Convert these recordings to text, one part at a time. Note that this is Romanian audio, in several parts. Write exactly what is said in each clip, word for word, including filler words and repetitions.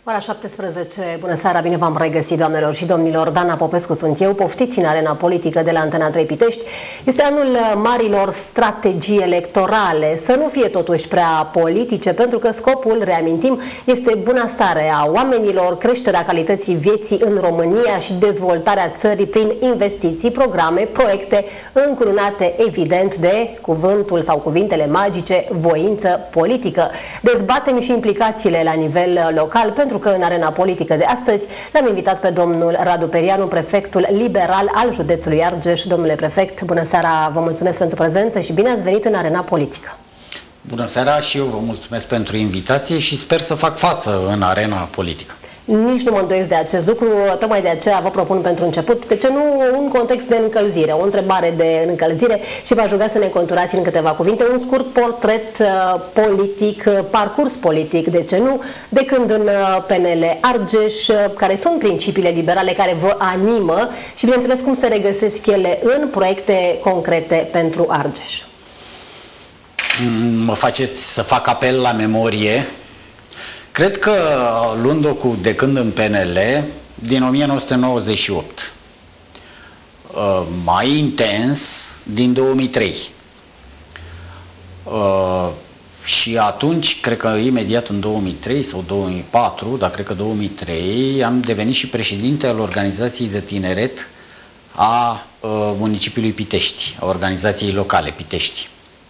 Ora șaptesprezece, bună seara, bine v-am regăsit, doamnelor și domnilor. Dana Popescu sunt eu, poftiți în arena politică de la Antena trei Pitești. Este anul marilor strategii electorale, să nu fie totuși prea politice, pentru că scopul, reamintim, este bunăstarea oamenilor, creșterea calității vieții în România și dezvoltarea țării prin investiții, programe, proiecte încununate evident de cuvântul sau cuvintele magice, voință politică. Dezbatem și implicațiile la nivel local, pentru că în arena politică de astăzi l-am invitat pe domnul Radu Perianu, prefectul liberal al județului Argeș. Domnule prefect, bună seara, vă mulțumesc pentru prezență și bine ați venit în arena politică. Bună seara și eu vă mulțumesc pentru invitație și sper să fac față în arena politică. Nici nu mă îndoiesc de acest lucru, tocmai de aceea vă propun pentru început, de ce nu un context de încălzire, o întrebare de încălzire și v-aș ruga să ne conturați în câteva cuvinte un scurt portret uh, politic, uh, parcurs politic, de ce nu, de când în uh, P N L Argeș, uh, care sunt principiile liberale care vă animă și bineînțeles cum se regăsesc ele în proiecte concrete pentru Argeș. Mă faceți să fac apel la memorie. Cred că luând-o cu de când în P N L, din o mie nouă sute nouăzeci și opt, mai intens din două mii trei. Și atunci, cred că imediat în două mii trei sau două mii patru, dar cred că două mii trei, am devenit și președinte al organizației de tineret a municipiului Pitești, a organizației locale Pitești.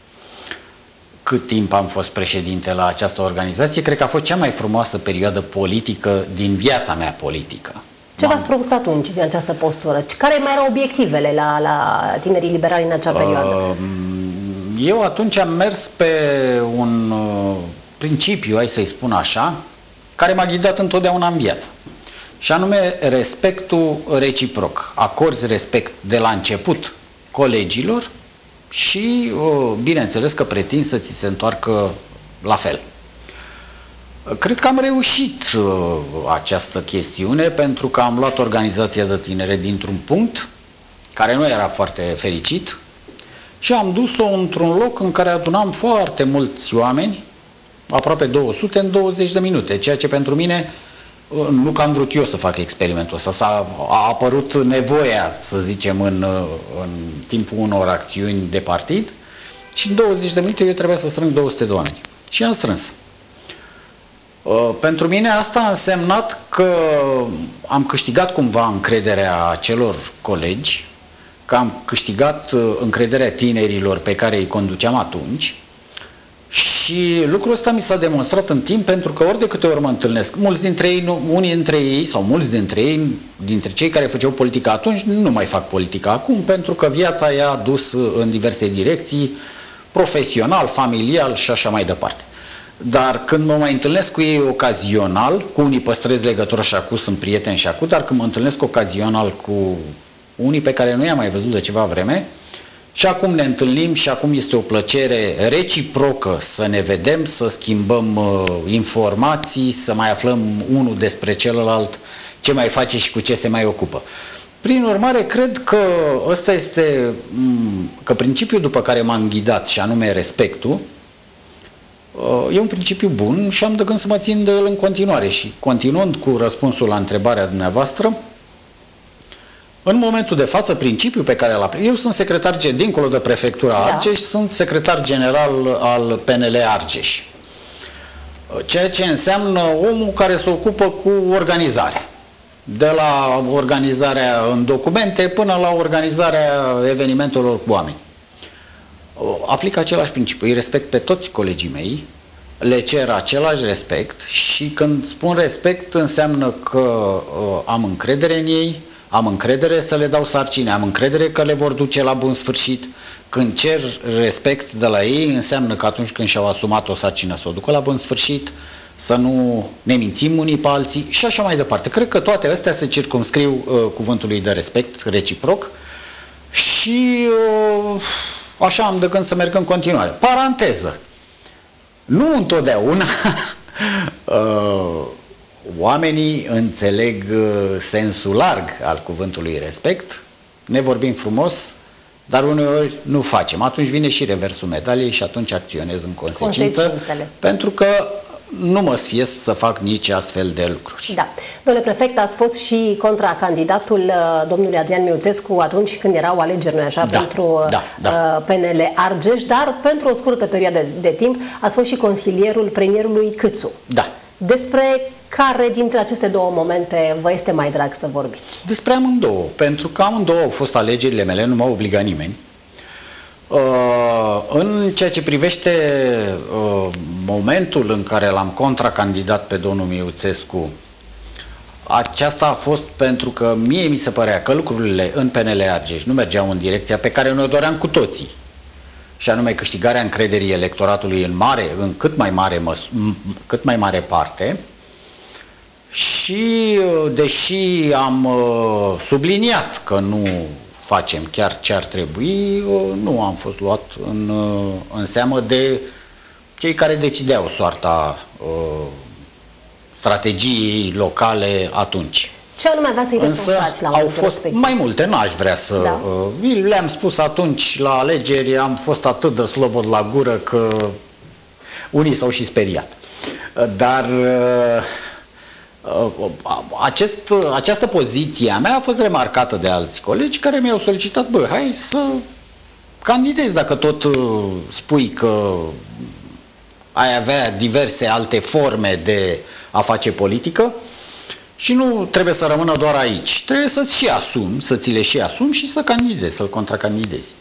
Cât timp am fost președinte la această organizație, cred că a fost cea mai frumoasă perioadă politică din viața mea politică. Ce v-ați propus atunci din această postură? Care mai erau obiectivele la, la tinerii liberali în acea perioadă? Eu atunci am mers pe un principiu, hai să-i spun așa, care m-a ghidat întotdeauna în viață. Și anume respectul reciproc. Acorzi respect de la început colegilor și, bineînțeles, că pretind să ți se întoarcă la fel. Cred că am reușit această chestiune pentru că am luat organizația de tineret dintr-un punct care nu era foarte fericit și am dus-o într-un loc în care adunam foarte mulți oameni, aproape două sute, în douăzeci de minute, ceea ce pentru mine, nu că am vrut eu să fac experimentul ăsta, s-a, a apărut nevoia, să zicem, în, în timpul unor acțiuni de partid și în douăzeci de minute eu trebuia să strâng două sute de oameni. Și am strâns. Pentru mine asta a însemnat că am câștigat cumva încrederea celor colegi, că am câștigat încrederea tinerilor pe care îi conduceam atunci. Și lucrul ăsta mi s-a demonstrat în timp, pentru că ori de câte ori mă întâlnesc, mulți dintre ei, nu, unii dintre ei sau mulți dintre ei, dintre cei care făceau politică atunci, nu mai fac politică acum, pentru că viața i-a dus în diverse direcții, profesional, familial și așa mai departe. Dar când mă mai întâlnesc cu ei ocazional, cu unii păstrez legătură și acum sunt prieteni și acum, dar când mă întâlnesc ocazional cu unii pe care nu i-am mai văzut de ceva vreme, și acum ne întâlnim și acum este o plăcere reciprocă să ne vedem, să schimbăm uh, informații, să mai aflăm unul despre celălalt ce mai face și cu ce se mai ocupă. Prin urmare, cred că ăsta este, că principiul după care m-am ghidat, și anume respectul, uh, e un principiu bun și am de gând să mă țin de el în continuare. Și continuând cu răspunsul la întrebarea dumneavoastră, în momentul de față, principiul pe care l-a... Eu sunt secretar, dincolo de prefectura da. Argeș, sunt secretar general al P N L Argeș. Ceea ce înseamnă omul care se ocupă cu organizarea. De la organizarea în documente până la organizarea evenimentelor cu oameni. Aplic același principiu. Îi respect pe toți colegii mei, le cer același respect și când spun respect înseamnă că uh, am încredere în ei, am încredere să le dau sarcine, am încredere că le vor duce la bun sfârșit. Când cer respect de la ei, înseamnă că atunci când și-au asumat o sarcină să o ducă la bun sfârșit, să nu ne mințim unii pe alții și așa mai departe. Cred că toate astea se circumscriu uh, cuvântului de respect reciproc și uh, așa am de gând să merg în continuare. Paranteză. Nu întotdeauna uh, oamenii înțeleg sensul larg al cuvântului respect, ne vorbim frumos, dar uneori nu facem. Atunci vine și reversul medaliei și atunci acționez în consecință, pentru că nu mă sfiesc să fac nici astfel de lucruri. Da. Domnule prefect, ați fost și contracandidatul domnului Adrian Miuțescu atunci când erau alegeri, nu așa, da, pentru da, da. P N L Argeș, dar pentru o scurtă perioadă de timp ați fost și consilierul premierului Câțu. Da. Despre care dintre aceste două momente vă este mai drag să vorbiți? Despre amândouă, pentru că amândouă au fost alegerile mele, nu m-a obligat nimeni. Uh, în ceea ce privește uh, momentul în care l-am contracandidat pe domnul Miuțescu, aceasta a fost pentru că mie mi se părea că lucrurile în P N L Argeș nu mergeau în direcția pe care noi doream cu toții, și anume câștigarea încrederii electoratului în mare, în cât mai mare, măs cât mai mare parte. Și deși am uh, subliniat că nu facem chiar ce ar trebui, uh, nu am fost luat în, uh, în seamă de cei care decideau soarta uh, strategiei locale atunci. Ce anume avea să-i reproșați la au fost respectiv? Mai multe, n-aș vrea să... Da. Uh, le-am spus atunci la alegeri, am fost atât de slobod la gură că unii s-au și speriat. Uh, dar... Uh, Acest, această poziție a mea a fost remarcată de alți colegi care mi-au solicitat: bă, hai să candidezi dacă tot spui că ai avea diverse alte forme de a face politică și nu trebuie să rămână doar aici, trebuie să-ți și asumi, să ți le și asumi și să candidezi, să-l contracandidezi.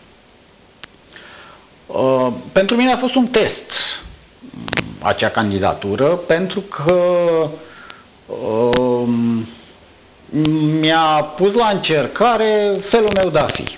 Uh, pentru mine a fost un test acea candidatură, pentru că Uh, mi-a pus la încercare felul meu de a fi.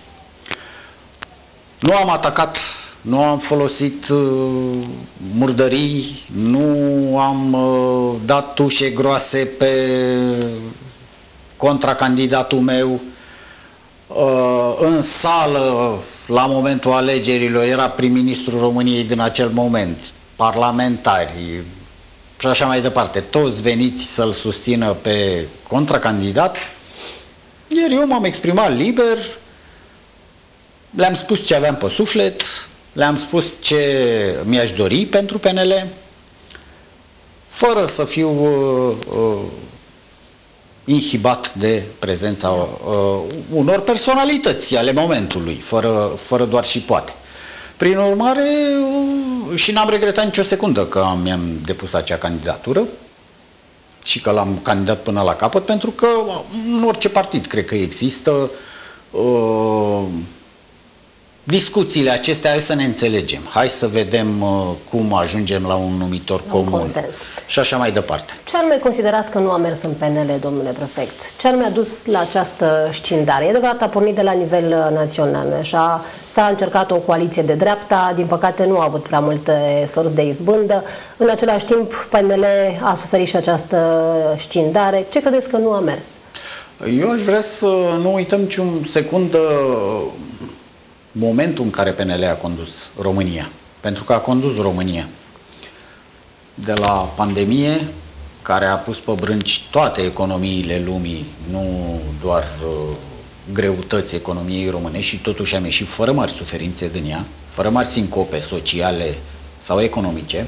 Nu am atacat, nu am folosit uh, murdării, nu am uh, dat tușe groase pe contracandidatul meu. Uh, în sală, la momentul alegerilor, era prim-ministrul României din acel moment, parlamentari și așa mai departe, toți veniți să-l susțină pe contracandidat, iar eu m-am exprimat liber, le-am spus ce aveam pe suflet, le-am spus ce mi-aș dori pentru P N L, fără să fiu uh, uh, inhibat de prezența uh, unor personalități ale momentului, fără, fără doar și poate. Prin urmare, și n-am regretat nicio secundă că mi-am depus acea candidatură și că l-am candidat până la capăt, pentru că în orice partid cred că există uh, discuțiile acestea, hai să ne înțelegem, hai să vedem uh, cum ajungem la un numitor comun consens. Și așa mai departe. Ce anume considerați că nu a mers în P N L, domnule prefect? Ce anume a dus la această scindare? E adevărat, a pornit de la nivel național, nu așa? S-a încercat o coaliție de dreapta, din păcate nu a avut prea multe sorți de izbândă. În același timp, P N L a suferit și această scindare. Ce credeți că nu a mers? Eu aș vrea să nu uităm niciun secundă momentul în care P N L a condus România. Pentru că a condus România de la pandemie, care a pus pe brânci toate economiile lumii, nu doar uh, greutăți economiei românești, și totuși am ieșit fără mari suferințe din ea, fără mari sincope sociale sau economice.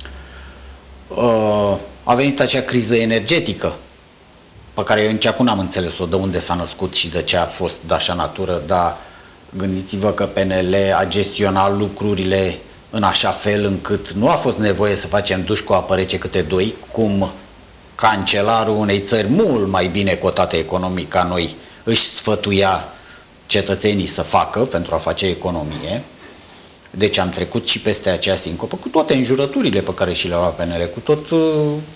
Uh, a venit acea criză energetică, pe care eu nici acum n-am înțeles-o, de unde s-a născut și de ce a fost de așa natură, dar gândiți-vă că P N L a gestionat lucrurile în așa fel încât nu a fost nevoie să facem duș cu apă rece câte doi, cum cancelarul unei țări mult mai bine cotate economic ca noi își sfătuia cetățenii să facă pentru a face economie. Deci am trecut și peste aceea sincopă, cu toate înjurăturile pe care și le-au luat P N L, cu tot uh,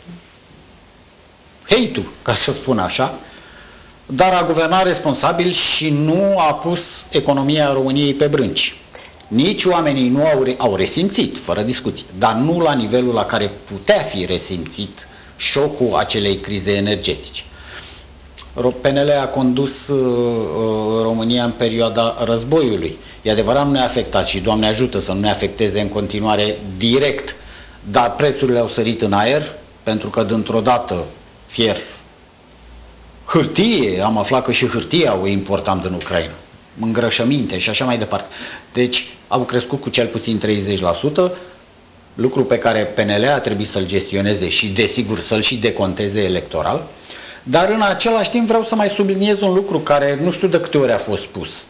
hate-ul, ca să spun așa, dar a guvernat responsabil și nu a pus economia României pe brânci. Nici oamenii nu au, au resimțit, fără discuție, dar nu la nivelul la care putea fi resimțit șocul acelei crize energetice. P N L a condus uh, România în perioada războiului. E adevărat, nu ne-a afectat și Doamne ajută să nu ne afecteze în continuare direct, dar prețurile au sărit în aer, pentru că dintr-o dată fier, hârtie, am aflat că și hârtia o importam din Ucraina, îngrășăminte și așa mai departe. Deci au crescut cu cel puțin treizeci la sută, lucru pe care P N L a trebuit să-l gestioneze și, desigur, să-l și deconteze electoral, dar în același timp vreau să mai subliniez un lucru care nu știu de câte ori a fost spus.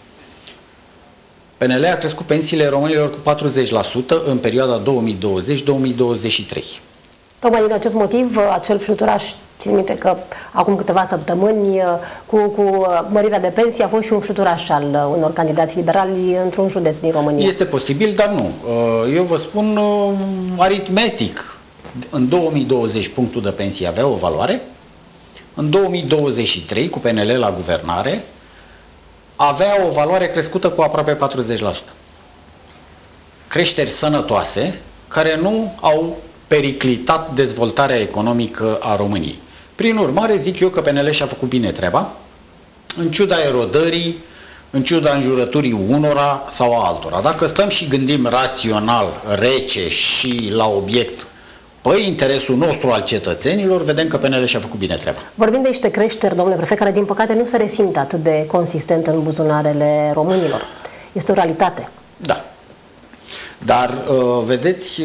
P N L a crescut pensiile românilor cu patruzeci la sută în perioada două mii douăzeci două mii douăzeci și trei. Tocmai din acest motiv, acel fluturaș, țin minte că acum câteva săptămâni, cu, cu mărirea de pensii, a fost și un fluturaș al unor candidați liberali într-un județ din România. Este posibil, dar nu. Eu vă spun aritmetic. În două mii douăzeci punctul de pensie avea o valoare, în două mii douăzeci și trei, cu P N L la guvernare, avea o valoare crescută cu aproape patruzeci la sută. Creșteri sănătoase, care nu au periclitat dezvoltarea economică a României. Prin urmare, zic eu că P N L și-a făcut bine treaba, în ciuda erodării, în ciuda înjurăturii unora sau a altora. Dacă stăm și gândim rațional, rece și la obiect, pe interesul nostru al cetățenilor, vedem că P N L și-a făcut bine treaba. Vorbim de niște creșteri, domnule prefect, care din păcate nu se resimt atât de consistent în buzunarele românilor. Este o realitate. Da. Dar, vedeți,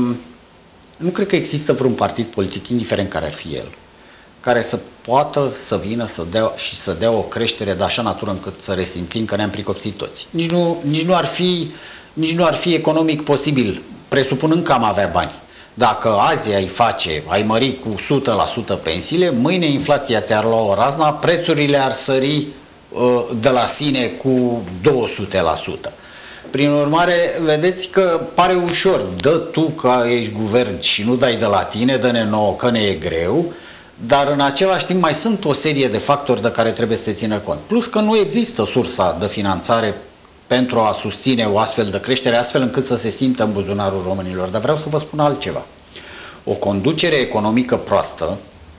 nu cred că există vreun partid politic, indiferent care ar fi el, care să poată să vină să dea, și să dea o creștere de așa natură încât să resimțim că ne-am pricopsit toți. Nici nu, nici nu ar fi, nici nu ar fi economic posibil, presupunând că am avea bani. Dacă azi ai face, ai mări cu o sută la sută pensiile, mâine inflația ți-ar lua o razna, prețurile ar sări uh, de la sine cu două sute la sută. Prin urmare, vedeți că pare ușor. Dă tu că ești guvern și nu dai de la tine, dă-ne nouă că ne e greu, dar în același timp mai sunt o serie de factori de care trebuie să se țină cont. Plus că nu există sursa de finanțare pentru a susține o astfel de creștere, astfel încât să se simtă în buzunarul românilor. Dar vreau să vă spun altceva. O conducere economică proastă,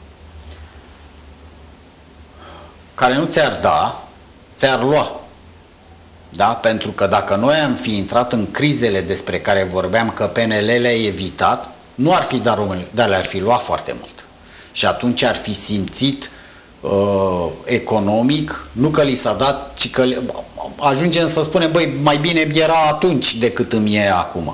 care nu ți-ar da, ți-ar lua. Da? Pentru că dacă noi am fi intrat în crizele despre care vorbeam că P N L le-a evitat, nu ar fi dat românilor, dar le-ar fi luat foarte mult. Și atunci ar fi simțit uh, economic, nu că li s-a dat, ci că le, ajungem să spunem, băi, mai bine era atunci decât îmi e acum.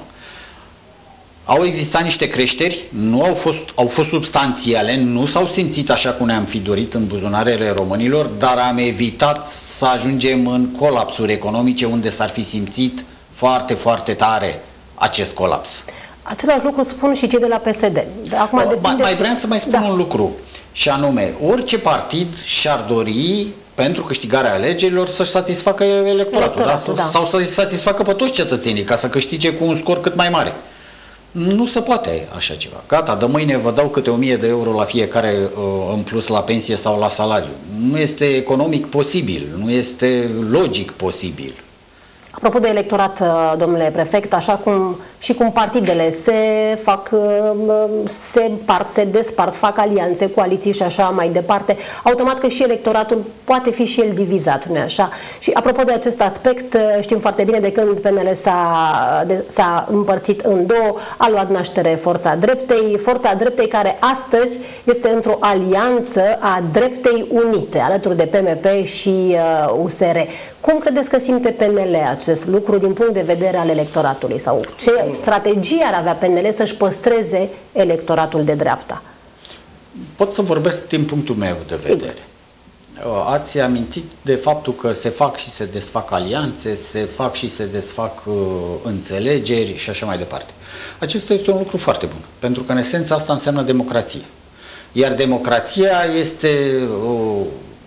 Au existat niște creșteri, nu au fost, au fost substanțiale, nu s-au simțit așa cum ne-am fi dorit în buzunarele românilor, dar am evitat să ajungem în colapsuri economice unde s-ar fi simțit foarte, foarte tare acest colaps. Același lucru spun și cei de la P S D. Acum, o, mai, mai vreau să mai spun da. un lucru, și anume, orice partid și-ar dori pentru câștigarea alegerilor să-și satisfacă electoratul, electoratul da? Da. sau să-i satisfacă pe toți cetățenii, ca să câștige cu un scor cât mai mare. Nu se poate așa ceva. Gata, de mâine vă dau câte o mie de euro la fiecare uh, în plus la pensie sau la salariu. Nu este economic posibil, nu este logic posibil. Apropo de electorat, domnule prefect, așa cum și cum partidele se fac, se împart, se despart, fac alianțe, coaliții și așa mai departe, automat că și electoratul poate fi și el divizat, nu-i așa? Și apropo de acest aspect, știm foarte bine de când P N L s-a împărțit în două, a luat naștere Forța Dreptei, Forța Dreptei care astăzi este într-o alianță a Dreptei Unite, alături de P M P și uh, U S R. Cum credeți că simte P N L acest lucru din punct de vedere al electoratului? Sau ce strategie ar avea P N L să-și păstreze electoratul de dreapta? Pot să vorbesc din punctul meu de vedere. Sigur. Ați amintit de faptul că se fac și se desfac alianțe, se fac și se desfac uh, înțelegeri și așa mai departe. Acesta este un lucru foarte bun, pentru că în esență asta înseamnă democrație. Iar democrația este uh,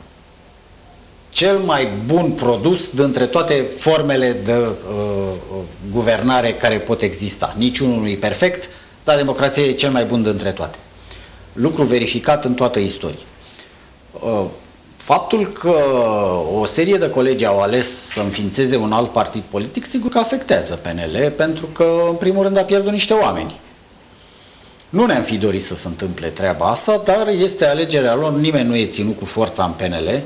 cel mai bun produs dintre toate formele de uh, guvernare care pot exista. Niciunul nu e perfect, dar democrația e cel mai bun dintre toate. Lucru verificat în toată istoria. Uh, faptul că o serie de colegi au ales să înființeze un alt partid politic, sigur că afectează P N L, pentru că, în primul rând, a pierdut niște oameni. Nu ne-am fi dorit să se întâmple treaba asta, dar este alegerea lor, nimeni nu e ținut cu forța în P N L.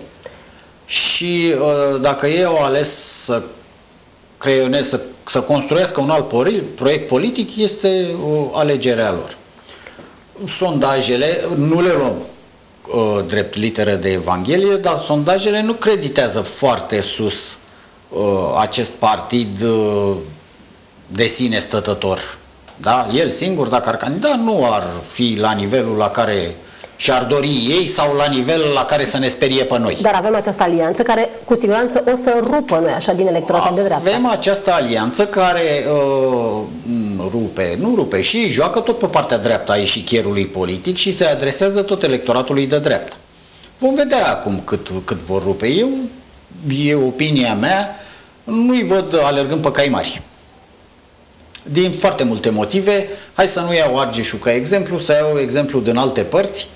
Și uh, dacă ei au ales să creioneze, să, să construiască un alt proiect politic, este o alegerea lor. Sondajele, nu le luăm uh, drept literă de Evanghelie, dar sondajele nu creditează foarte sus uh, acest partid uh, de sine stătător Da? El singur, dacă ar candida, nu ar fi la nivelul la care și-ar dori ei sau la nivelul la care să ne sperie pe noi. Dar avem această alianță care cu siguranță o să rupă, noi așa, din electoratul de dreapta. Avem această alianță care uh, rupe, nu rupe, și joacă tot pe partea dreaptă a eșichierului politic și se adresează tot electoratului de dreapta. Vom vedea acum cât, cât vor rupe. Eu, e opinia mea, nu-i văd alergând pe cai mari. Din foarte multe motive. Hai să nu iau Argeșul ca exemplu, să iau exemplu din alte părți.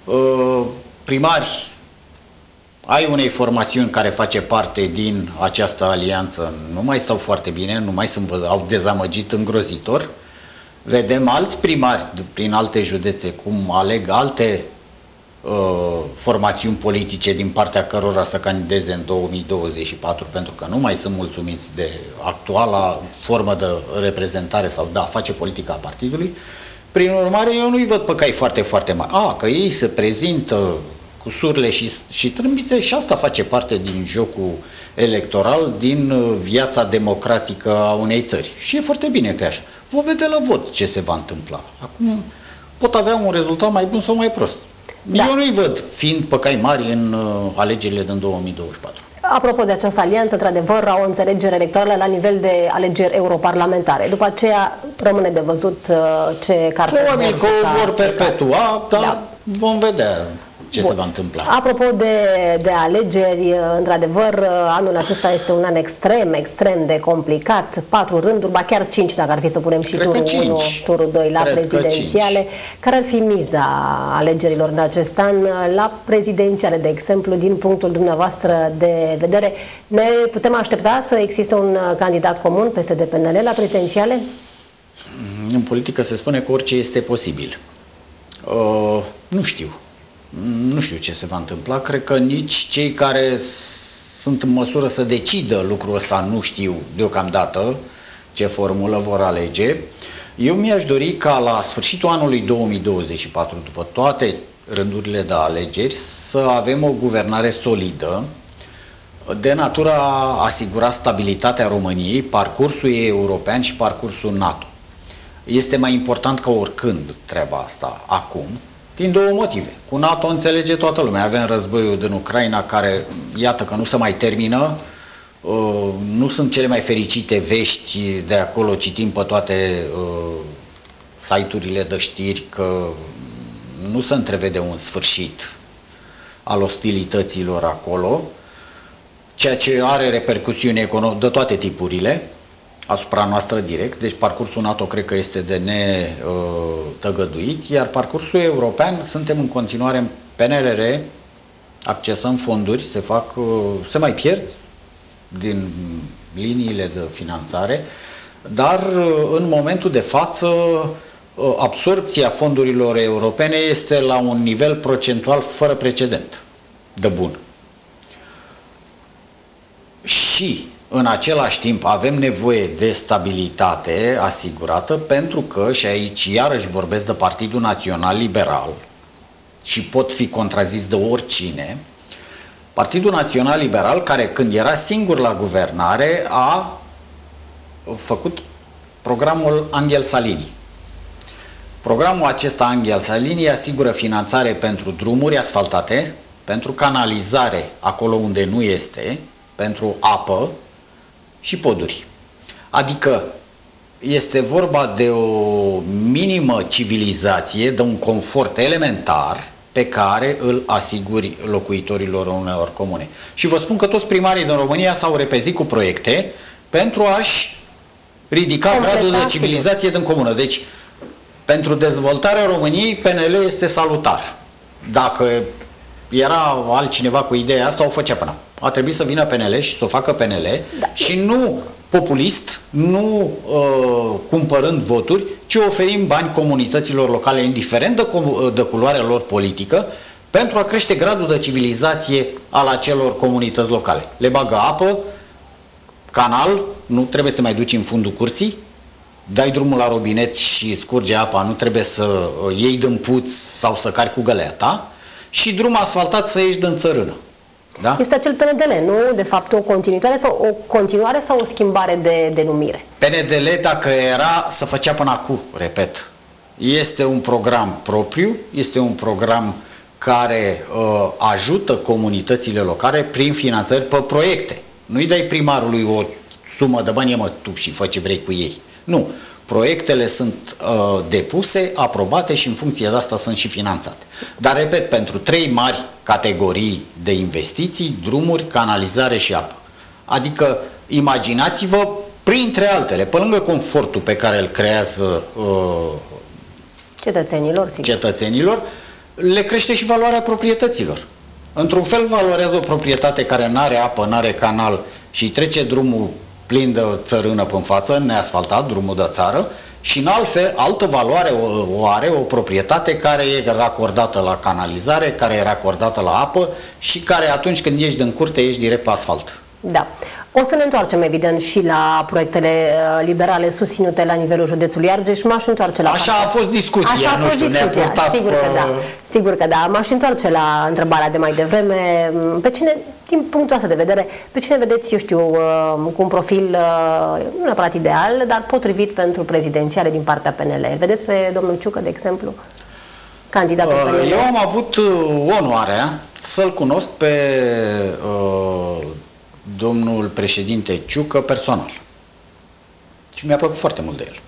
Primari ai unei formațiuni care face parte din această alianță nu mai stau foarte bine, nu mai sunt, au dezamăgit îngrozitor. Vedem alți primari prin alte județe cum aleg alte uh, formațiuni politice din partea cărora să candideze în două mii douăzeci și patru, pentru că nu mai sunt mulțumiți de actuala formă de reprezentare sau da, face politica a partidului. Prin urmare, eu nu-i văd pe cai foarte, foarte mari. A, că ei se prezintă cu surle și, și trâmbițe și asta face parte din jocul electoral, din viața democratică a unei țări. Și e foarte bine că e așa. Vom vedea la vot ce se va întâmpla. Acum pot avea un rezultat mai bun sau mai prost. Da. Eu nu-i văd fiind pe cai mari în uh, alegerile din două mii douăzeci și patru. Apropo de această alianță, într-adevăr, au o înțelegere electorală la nivel de alegeri europarlamentare. După aceea rămâne de văzut uh, ce carte probabil că vor perpetua, dar da. Vom vedea ce Bun. se va întâmpla. Apropo de, de alegeri, într-adevăr, anul acesta este un an extrem, extrem de complicat. Patru rânduri, ba chiar cinci, dacă ar fi să punem și Cred turul unu, turul doi la Cred prezidențiale. Care ar fi miza alegerilor în acest an la prezidențiale, de exemplu, din punctul dumneavoastră de vedere? Ne putem aștepta să existe un candidat comun, P S D P N L, la prezidențiale? În politică se spune că orice este posibil. Uh, nu știu. Nu știu ce se va întâmpla. Cred că nici cei care sunt în măsură să decidă lucrul ăsta nu știu deocamdată ce formulă vor alege. Eu mi-aș dori ca la sfârșitul anului două mii douăzeci și patru, după toate rândurile de alegeri, să avem o guvernare solidă de natură a asigura stabilitatea României, parcursul ei european și parcursul NATO. Este mai important ca oricând treaba asta acum, din două motive. Cu NATO înțelege toată lumea. Avem războiul din Ucraina care, iată că nu se mai termină, nu sunt cele mai fericite vești de acolo, citim pe toate site-urile de știri că nu se întrevede un sfârșit al ostilităților acolo, ceea ce are repercusiuni economice de toate tipurile asupra noastră direct, deci parcursul NATO cred că este de netăgăduit, iar parcursul european suntem în continuare în P N R R, accesăm fonduri, se fac, se mai pierd din liniile de finanțare, dar în momentul de față absorpția fondurilor europene este la un nivel procentual fără precedent de bun. Și în același timp avem nevoie de stabilitate asigurată pentru că, și aici iarăși vorbesc de Partidul Național Liberal și pot fi contrazis de oricine, Partidul Național Liberal, care când era singur la guvernare, a făcut programul Angel Salini. Programul acesta Angel Salini asigură finanțare pentru drumuri asfaltate, pentru canalizare acolo unde nu este, pentru apă și poduri. Adică este vorba de o minimă civilizație, de un confort elementar pe care îl asiguri locuitorilor unor comune. Și vă spun că toți primarii din România s-au repezit cu proiecte pentru a-și ridica gradul de civilizație din comună. Deci, pentru dezvoltarea României, P N L este salutar. Dacă era altcineva cu ideea asta, o făcea până. A trebuit să vină P N L și să o facă P N L, da. Și nu populist, nu uh, cumpărând voturi, ci oferim bani comunităților locale, indiferent de, de culoarea lor politică, pentru a crește gradul de civilizație al acelor comunități locale. Le bagă apă, canal, nu trebuie să te mai duci în fundul curții, dai drumul la robinet și scurge apa, nu trebuie să iei din puț sau să cari cu gălea ta, și drum asfaltat să ieși din țărână. Da? Este acel P N D L, nu? De fapt, o continuare sau o continuare sau o schimbare de denumire? P N D L, dacă era, să făcea până acum, repet. Este un program propriu, este un program care uh, ajută comunitățile locale prin finanțări pe proiecte. Nu-i dai primarului o sumă de bani, mă, tu și fă ce vrei cu ei. Nu. Proiectele sunt uh, depuse, aprobate și în funcție de asta sunt și finanțate. Dar, repet, pentru trei mari categorii de investiții, drumuri, canalizare și apă. Adică, imaginați-vă, printre altele, pe lângă confortul pe care îl creează uh, cetățenilor, sigur. cetățenilor, le crește și valoarea proprietăților. Într-un fel valorează o proprietate care nu are apă, nu are canal și trece drumul plin de țărână pe-n față, neasfaltat, drumul de țară, și în altfel, altă valoare o, o are o proprietate care e racordată la canalizare, care e racordată la apă și care atunci când ieși din curte, ieși direct pe asfalt. Da. O să ne întoarcem, evident, și la proiectele liberale susținute la nivelul județului Argeș. M-aș întoarce la... Așa a fost discuția, Așa a nu fost știu, discuția. ne-a purtat Sigur pe... că da. Sigur că da. M-aș întoarce la întrebarea de mai devreme. Pe cine, din punctul ăsta de vedere, pe cine vedeți, eu știu, cu un profil nu neapărat ideal, dar potrivit pentru prezidențiale din partea P N L? Vedeți pe domnul Ciucă, de exemplu, candidatul P N L? Eu am avut onoarea să-l cunosc pe... Uh, domnul președinte Ciucă personal. Și mi-a plăcut foarte mult de el.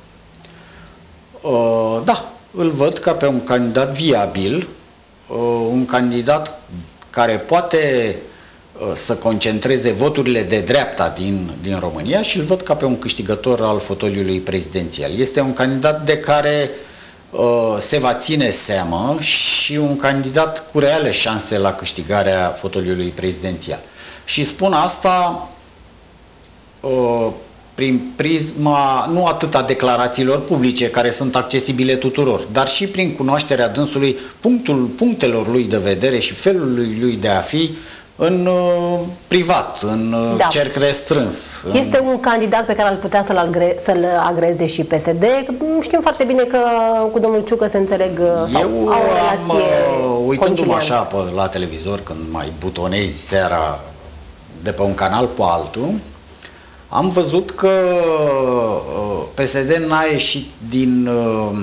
Uh, da, îl văd ca pe un candidat viabil, uh, un candidat care poate uh, să concentreze voturile de dreapta din, din România și îl văd ca pe un câștigător al fotoliului prezidențial. Este un candidat de care uh, se va ține seamă și un candidat cu reale șanse la câștigarea fotoliului prezidențial. Și spun asta uh, prin prisma, nu atât a declarațiilor publice, care sunt accesibile tuturor, dar și prin cunoașterea dânsului, punctul, punctelor lui de vedere și felul lui de a fi în uh, privat, în uh, da. cerc restrâns. Este în... un candidat pe care ar putea să-l agre să-l agreze și P S D. Știm foarte bine că cu domnul Ciucă se înțeleg sau Eu au o relație am, uh, uitându-mă așa pe, la televizor, când mai butonezi seara de pe un canal pe altul, am văzut că uh, P S D n-a ieșit din uh,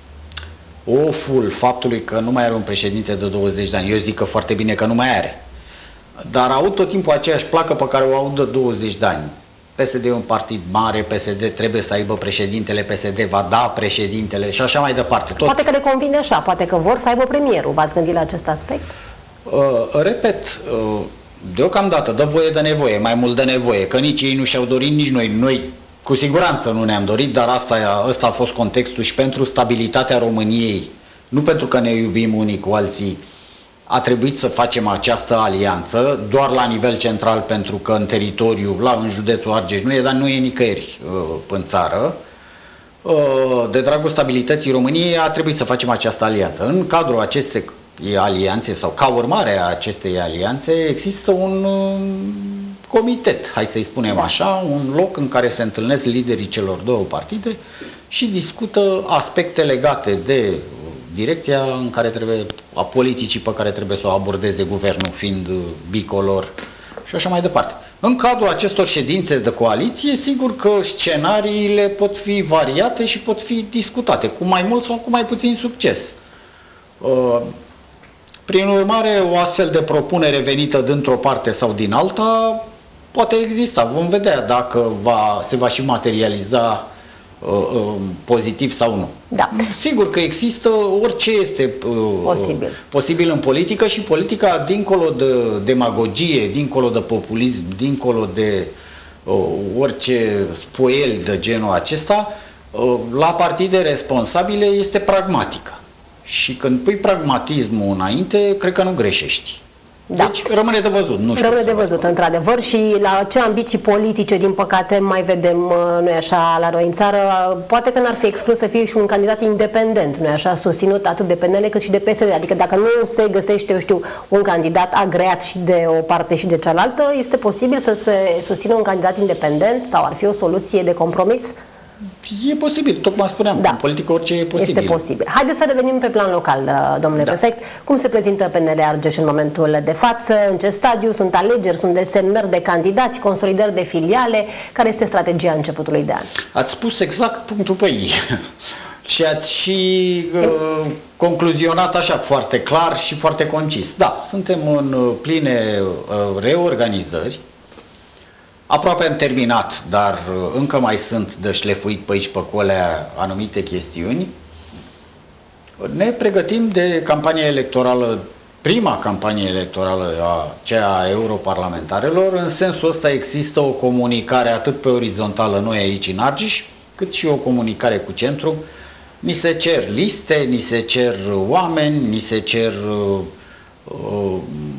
oful faptului că nu mai are un președinte de douăzeci de ani. Eu zic că foarte bine că nu mai are. Dar aud tot timpul aceeași placă pe care o aud de douăzeci de ani. P S D e un partid mare, P S D trebuie să aibă președintele, P S D va da președintele și așa mai departe. Tot. Poate că le convine așa, poate că vor să aibă premierul. V-ați gândit la acest aspect? Uh, repet, uh, deocamdată dă voie de nevoie, mai mult de nevoie, că nici ei nu și-au dorit, nici noi. Noi cu siguranță nu ne-am dorit, dar asta, ăsta a fost contextul și pentru stabilitatea României, nu pentru că ne iubim unii cu alții, a trebuit să facem această alianță, doar la nivel central, pentru că în teritoriu, la, în județul Argeș nu e, dar nu e nicăieri în țară. De dragul stabilității României a trebuit să facem această alianță. În cadrul acestei alianțe sau ca urmare a acestei alianțe există un comitet, hai să-i spunem așa, un loc în care se întâlnesc liderii celor două partide și discută aspecte legate de direcția în care trebuie, a politicii pe care trebuie să o abordeze guvernul, fiind bicolor și așa mai departe. În cadrul acestor ședințe de coaliție, sigur că scenariile pot fi variate și pot fi discutate, cu mai mult sau cu mai puțin succes. Prin urmare, o astfel de propunere venită dintr-o parte sau din alta poate exista. Vom vedea dacă va, se va și materializa uh, uh, pozitiv sau nu. Da. Sigur că există orice este uh, posibil. posibil în politică și politica, dincolo de demagogie, dincolo de populism, dincolo de uh, orice spoiel de genul acesta, uh, la partide responsabile este pragmatică. Și când pui pragmatismul înainte, cred că nu greșești. Da. Deci rămâne de văzut. Nu știu rămâne de văzut, într-adevăr, și la ce ambiții politice, din păcate, mai vedem, nu așa, la noi în țară. Poate că n-ar fi exclus să fie și un candidat independent, nu așa, susținut atât de P N L cât și de P S D. Adică dacă nu se găsește, eu știu, un candidat agreat și de o parte și de cealaltă, este posibil să se susțină un candidat independent sau ar fi o soluție de compromis? E posibil, tocmai spuneam, da. În politică orice e posibil. Este posibil. Haideți să revenim pe plan local, domnule da. prefect. Cum se prezintă P N L Argeș în momentul de față? În ce stadiu? Sunt alegeri? Sunt desemnări de candidați? Consolidări de filiale? Care este strategia începutului de an? Ați spus exact punctul pe ei. Și ați și uh, concluzionat așa foarte clar și foarte concis. Da, suntem în pline uh, reorganizări. Aproape am terminat, dar încă mai sunt de șlefuit pe aici pe colea anumite chestiuni. Ne pregătim de campania electorală, prima campanie electorală, a cea a europarlamentarelor. În sensul ăsta există o comunicare atât pe orizontală, noi aici în Argeș, cât și o comunicare cu centru. Ni se cer liste, ni se cer oameni, ni se cer uh, uh,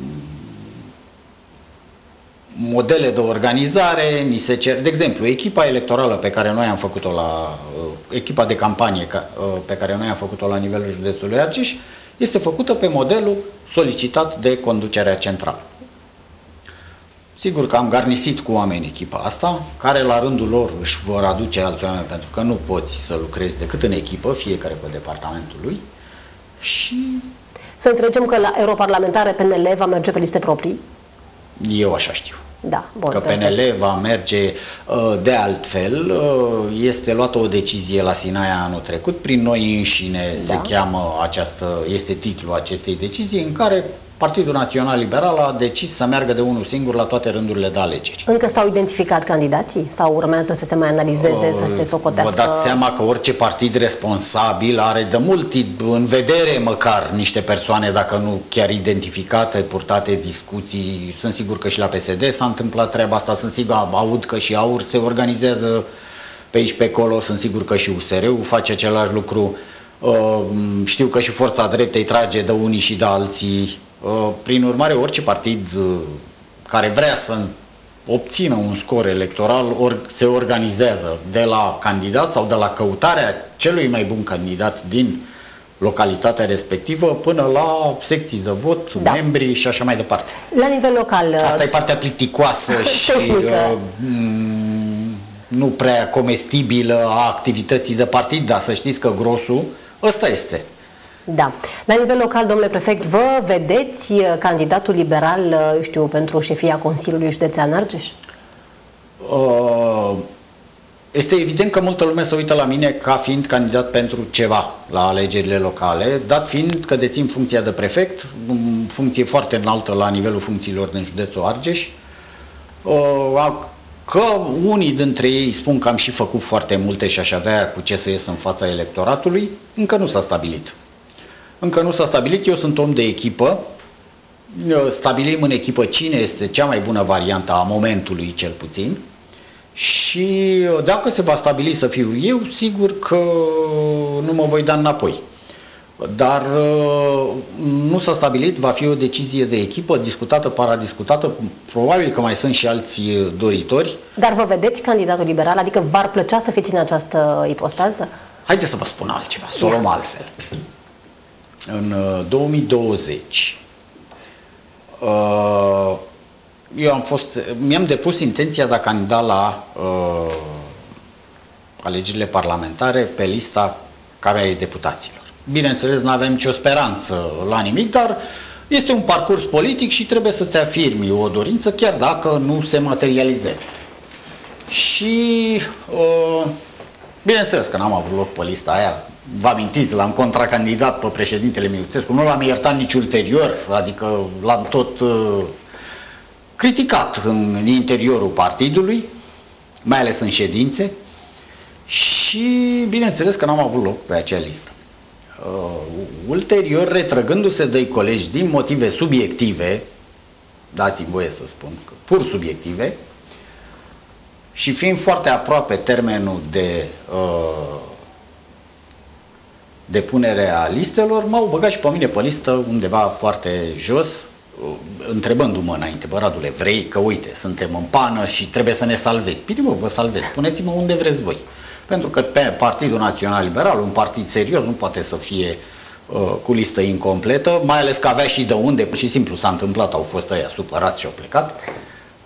modele de organizare, ni se cer, de exemplu, echipa electorală pe care noi am făcut-o la, echipa de campanie pe care noi am făcut-o la nivelul județului Argeș, este făcută pe modelul solicitat de conducerea centrală. Sigur că am garnisit cu oameni echipa asta, care la rândul lor își vor aduce alți oameni, pentru că nu poți să lucrezi decât în echipă, fiecare pe departamentul lui. Și să înțelegem că la europarlamentare P N L va merge pe liste proprii? Eu așa știu. Da, bun, că P N L va merge de altfel. Este luată o decizie la Sinaia anul trecut, prin noi înșine da. se cheamă această, este titlul acestei decizii, în care Partidul Național Liberal a decis să meargă de unul singur la toate rândurile de alegeri. Încă s-au identificat candidații? Sau urmează să se mai analizeze, uh, să se socotească? Vă dați seama că orice partid responsabil are de mult în vedere măcar niște persoane, dacă nu chiar identificate, purtate discuții. Sunt sigur că și la P S D s-a întâmplat treaba asta, sunt sigur, aud că și AUR se organizează pe aici pe acolo, sunt sigur că și U S R-ul face același lucru. Uh, știu că și Forța Dreptei trage de unii și de alții. Prin urmare, orice partid care vrea să obțină un scor electoral se organizează de la candidat sau de la căutarea celui mai bun candidat din localitatea respectivă până la secții de vot, da. membri și așa mai departe. La nivel local... Asta e partea plicticoasă și uh, nu prea comestibilă a activității de partid, dar să știți că grosul ăsta este. Da. La nivel local, domnule prefect, vă vedeți candidatul liberal, știu, pentru șefia Consiliului Județean Argeș? Este evident că multă lume se uită la mine ca fiind candidat pentru ceva la alegerile locale, dat fiind că dețin funcția de prefect, funcție foarte înaltă la nivelul funcțiilor din județul Argeș, că unii dintre ei spun că am și făcut foarte multe și aș avea cu ce să ies în fața electoratului, încă nu s-a stabilit. Încă nu s-a stabilit, eu sunt om de echipă, stabilim în echipă cine este cea mai bună variantă a momentului cel puțin și dacă se va stabili să fiu eu, sigur că nu mă voi da înapoi. Dar nu s-a stabilit, va fi o decizie de echipă, discutată, paradiscutată, probabil că mai sunt și alți doritori. Dar vă vedeți candidatul liberal? Adică v-ar plăcea să fiți în această ipostază? Haideți să vă spun altceva, să o luăm altfel. În două mii douăzeci eu am fost, mi-am depus intenția de a candida la uh, alegerile parlamentare pe lista Camerei Deputaților. Bineînțeles, nu avem nicio speranță la nimic, dar este un parcurs politic și trebuie să-ți afirmi o dorință, chiar dacă nu se materializează. Și uh, bineînțeles că n-am avut loc pe lista aia. Vă amintiți, l-am contracandidat pe președintele Miuțescu, nu l-am iertat nici ulterior, adică l-am tot uh, criticat în interiorul partidului, mai ales în ședințe, și bineînțeles că n-am avut loc pe acea listă. Uh, ulterior, retrăgându-se doi colegi din motive subiective, dați-mi voie să spun, că pur subiective, și fiind foarte aproape termenul de uh, depunerea listelor, m-au băgat și pe mine pe listă undeva foarte jos, întrebându-mă înainte, bă, Radule, vrei? Că uite, suntem în pană și trebuie să ne salvezi. Bine, mă, vă salvez, puneți-mă unde vreți voi. Pentru că pe Partidul Național Liberal, un partid serios, nu poate să fie uh, cu listă incompletă, mai ales că avea și de unde, pur și simplu s-a întâmplat, au fost ăia supărați și au plecat.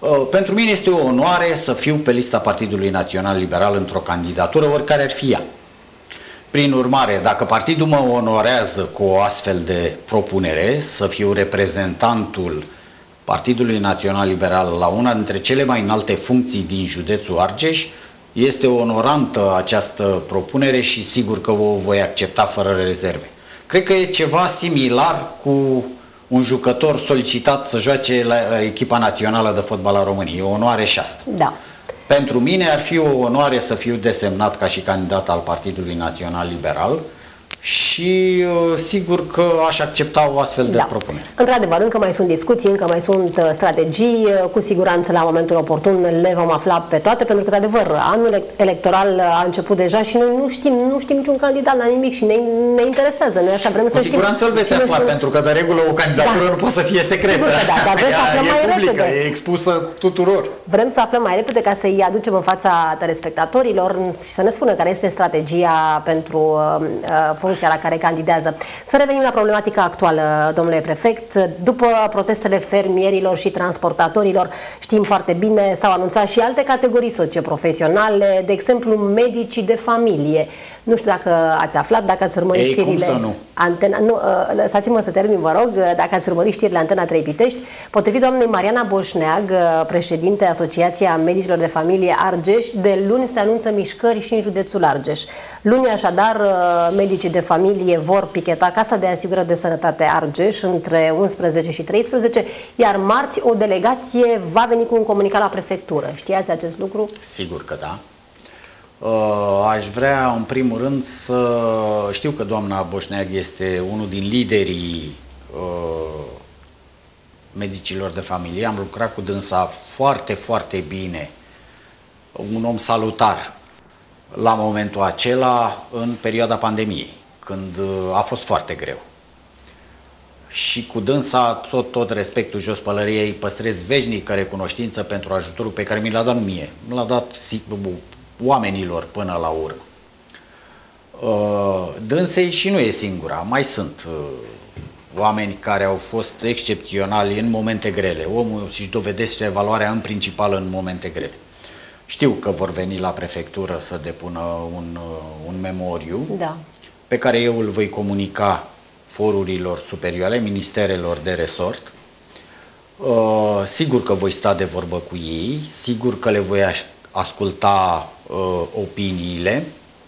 Pentru mine este o onoare să fiu pe lista Partidului Național Liberal într-o candidatură, oricare ar fi ea. Prin urmare, dacă partidul mă onorează cu o astfel de propunere, să fiu reprezentantul Partidului Național Liberal la una dintre cele mai înalte funcții din județul Argeș, este onorantă această propunere și sigur că o voi accepta fără rezerve. Cred că e ceva similar cu un jucător solicitat să joace la echipa națională de fotbal a României. E o onoare și asta. Da. Pentru mine ar fi o onoare să fiu desemnat ca și candidat al Partidului Național Liberal și sigur că aș accepta o astfel de da. propunere. Într-adevăr, încă mai sunt discuții, încă mai sunt strategii, cu siguranță la momentul oportun le vom afla pe toate, pentru că, de adevăr, anul electoral a început deja și noi nu știm, nu știm niciun candidat la nimic și ne, ne interesează. Noi așa vrem să știm. Cu siguranță îl veți afla, sunt... pentru că, de regulă, o candidatură da. nu poate să fie secretă. Da, dar vrem să aflăm mai publică, repede. E expusă tuturor. Vrem să aflăm mai repede ca să-i aducem în fața telespectatorilor și să ne spună care este strategia pentru uh, funcția la care candidează. Să revenim la problematica actuală, domnule prefect. După protestele fermierilor și transportatorilor, știm foarte bine, s-au anunțat și alte categorii socioprofesionale, de exemplu medicii de familie. Nu știu dacă ați aflat, dacă ați urmărit Ei, știrile... Cum să nu? Antena, nu, lăsați-mă să termin, vă rog, dacă ați urmărit știrile Antena trei Pitești, potrivit doamnei Mariana Boșneag, președinte Asociația Medicilor de Familie Argeș, de luni se anunță mișcări și în județul Argeș. Luni, așadar, medicii de familie vor picheta Casa de Asigurări de Sănătate Argeș între unsprezece și treisprezece, iar marți o delegație va veni cu un comunicat la prefectură. Știați acest lucru? Sigur că da. Aș vrea, în primul rând, să știu că doamna Boșneag este unul din liderii medicilor de familie. Am lucrat cu dânsa foarte, foarte bine. Un om salutar la momentul acela, în perioada pandemiei, când a fost foarte greu. Și cu dânsa, tot, tot respectul jos pălăriei, păstrez veșnică recunoștință pentru ajutorul pe care mi l-a dat mie. Mi l-a dat oamenilor până la urmă. Dânsei și nu e singura, mai sunt oameni care au fost excepționali în momente grele. Omul își dovedește valoarea în principal în momente grele. Știu că vor veni la prefectură să depună un, un memoriu da. pe care eu îl voi comunica forurilor superioare, ministerelor de resort. Uh, sigur că voi sta de vorbă cu ei, sigur că le voi asculta uh, opiniile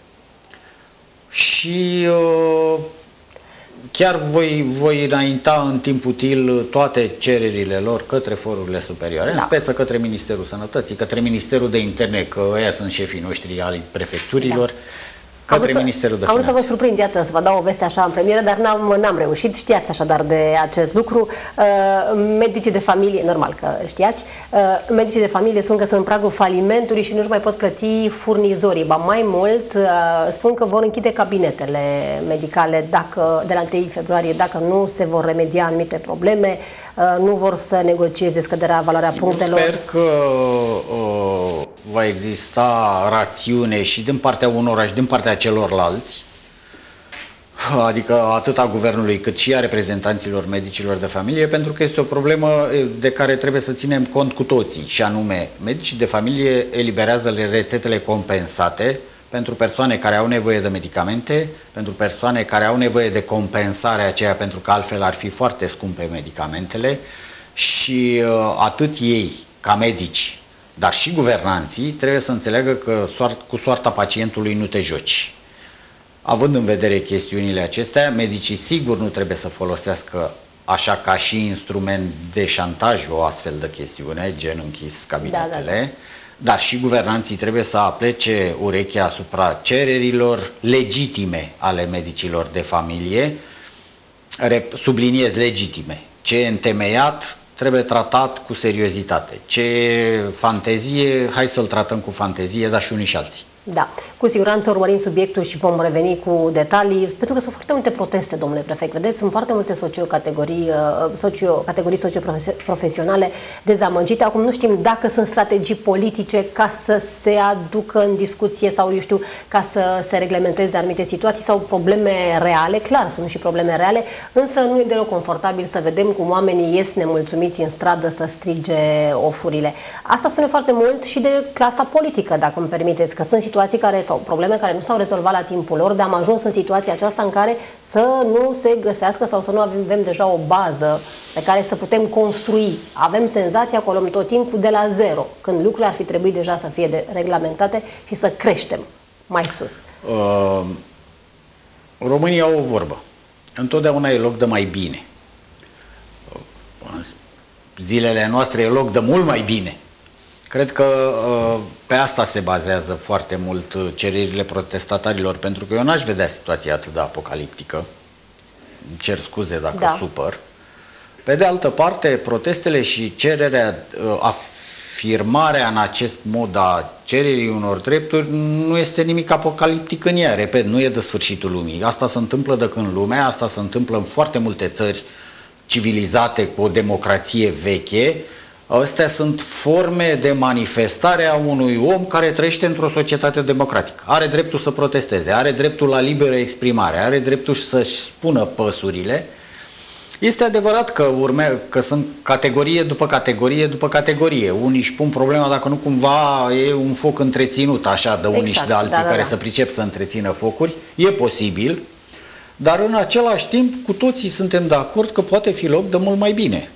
și uh, chiar voi, voi înainta în timp util toate cererile lor către forurile superioare, da. în speță către Ministerul Sănătății, către Ministerul de Interne, că ăia sunt șefii noștri ai prefecturilor, da. către am Ministerul să, de Finanțe. Am să vă surprind, iată, să vă dau o veste așa în premieră, dar n-am reușit. Știați așadar de acest lucru. Uh, medicii de familie, normal că știați, uh, medicii de familie spun că sunt în pragul falimentului și nu-și mai pot plăti furnizorii. Ba mai mult, uh, spun că vor închide cabinetele medicale dacă, de la întâi februarie, dacă nu se vor remedia anumite probleme, uh, nu vor să negocieze scăderea valoarea punctelor. Sper că uh, va exista rațiune și din partea unora și din partea celorlalți, adică atât a guvernului cât și a reprezentanților medicilor de familie, pentru că este o problemă de care trebuie să ținem cont cu toții, și anume, medicii de familie eliberează rețetele compensate pentru persoane care au nevoie de medicamente, pentru persoane care au nevoie de compensare aceea, pentru că altfel ar fi foarte scumpe medicamentele, și uh, atât ei, ca medici, dar și guvernanții, trebuie să înțeleagă că soart, cu soarta pacientului nu te joci. Având în vedere chestiunile acestea, medicii sigur nu trebuie să folosească așa ca și instrument de șantaj o astfel de chestiune, gen închis cabinetele, da, da, da. dar și guvernanții trebuie să aplece urechea asupra cererilor legitime ale medicilor de familie, subliniez legitime, ce e întemeiat trebuie tratat cu seriozitate. Ce fantezie, hai să-l tratăm cu fantezie, dar și unii și alții. Da, cu siguranță urmărim subiectul și vom reveni cu detalii, pentru că sunt foarte multe proteste, domnule prefect. Vedeți, sunt foarte multe sociocategorii, socio, categorii socioprofesionale dezamăgite. Acum nu știm dacă sunt strategii politice ca să se aducă în discuție sau, eu știu, ca să se reglementeze anumite situații sau probleme reale. Clar, sunt și probleme reale, însă nu e deloc confortabil să vedem cum oamenii ies nemulțumiți în stradă să strige ofurile. Asta spune foarte mult și de clasa politică, dacă îmi permiteți, că sunt situații care, sau probleme care nu s-au rezolvat la timpul lor, dar am ajuns în situația aceasta în care să nu se găsească sau să nu avem, avem deja o bază pe care să putem construi. Avem senzația că o luăm tot timpul de la zero, când lucrurile ar fi trebuit deja să fie de reglementate și să creștem mai sus. Uh, România au o vorbă. Întotdeauna e loc de mai bine. Zilele noastre e loc de mult mai bine. Cred că uh, pe asta se bazează foarte mult cererile protestatarilor, pentru că eu n-aș vedea situația atât de apocaliptică. Îmi cer scuze dacă da. supăr. Pe de altă parte, protestele și cererea, uh, afirmarea în acest mod a cererii unor drepturi nu este nimic apocaliptic în ea. Repet, nu e de sfârșitul lumii. Asta se întâmplă de când lumea, asta se întâmplă în foarte multe țări civilizate cu o democrație veche. Astea sunt forme de manifestare a unui om care trăiește într-o societate democratică. Are dreptul să protesteze, are dreptul la liberă exprimare, are dreptul să-și spună păsurile. Este adevărat că, urme, că sunt categorie după categorie după categorie. Unii își pun problema dacă nu cumva e un foc întreținut așa de unii exact, și de alții da, da, care da. să pricep să întrețină focuri. E posibil, dar în același timp cu toții suntem de acord că poate fi loc de mult mai bine.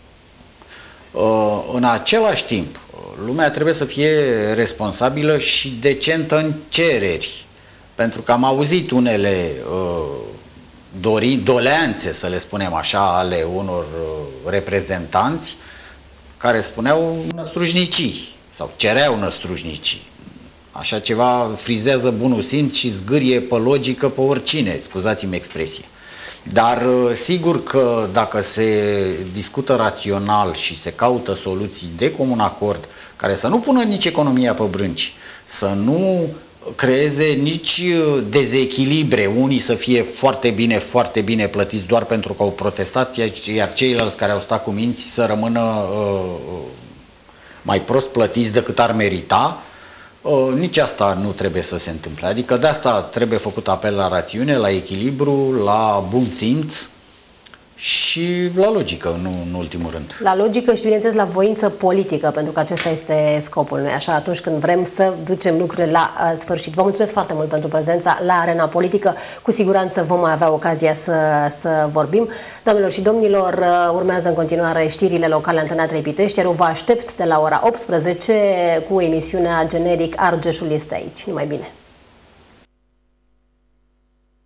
În același timp, lumea trebuie să fie responsabilă și decentă în cereri, pentru că am auzit unele dori, doleanțe, să le spunem așa, ale unor reprezentanți care spuneau năstrușnicii sau cereau năstrușnicii. Așa ceva frizează bunul simț și zgârie pe logică pe oricine, scuzați-mi expresie. Dar sigur că dacă se discută rațional și se caută soluții de comun acord, care să nu pună nici economia pe brânci, să nu creeze nici dezechilibre, unii să fie foarte bine, foarte bine plătiți doar pentru că au protestat, iar ceilalți care au stat cu minți să rămână uh, mai prost plătiți decât ar merita, Uh, nici asta nu trebuie să se întâmple. Adică de asta trebuie făcut apel la rațiune, la echilibru, la bun simț și la logică, nu în ultimul rând. La logică și, bineînțeles, la voință politică, pentru că acesta este scopul, nu-i așa? Atunci când vrem să ducem lucrurile la uh, sfârșit. Vă mulțumesc foarte mult pentru prezența la Arena Politică. Cu siguranță vom mai avea ocazia să, să vorbim. Doamnelor și domnilor, uh, urmează în continuare știrile locale Antena trei Pitești, iar eu vă aștept de la ora optsprezece cu emisiunea Generic Argeșul este aici. Numai bine!